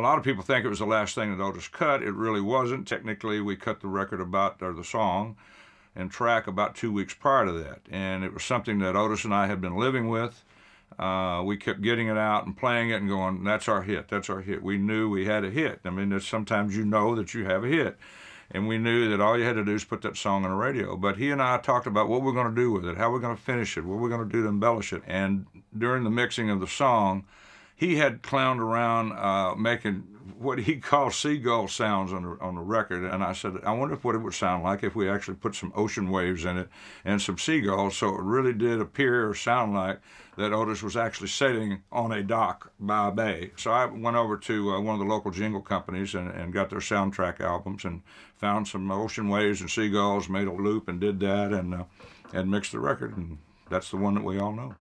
lot of people think it was the last thing that Otis cut. It really wasn't. Technically, we cut the record or the song and track about 2 weeks prior to that. And it was something that Otis and I had been living with. We kept getting it out and playing it and going, that's our hit, that's our hit. We knew we had a hit. I mean, sometimes you know that you have a hit. And we knew that all you had to do is put that song on the radio. But he and I talked about what we're going to do with it, how we're going to finish it, what we're going to do to embellish it. And during the mixing of the song, he had clowned around making what he called seagull sounds on the record. And I said, I wonder what it would sound like if we actually put some ocean waves in it and some seagulls, so it really did appear or sound like that Otis was actually sitting on a dock by a bay. So I went over to one of the local jingle companies and got their soundtrack albums and found some ocean waves and seagulls, made a loop and did that, and mixed the record. And that's the one that we all know.